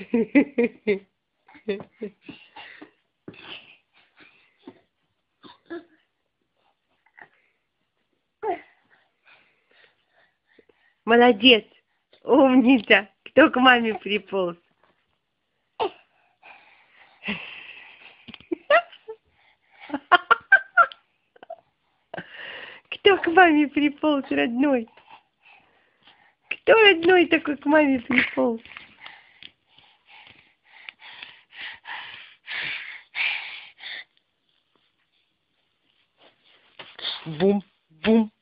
Молодец, умница. Кто к маме приполз? Кто к маме приполз, родной? Кто родной такой к маме приполз? Бум, бум.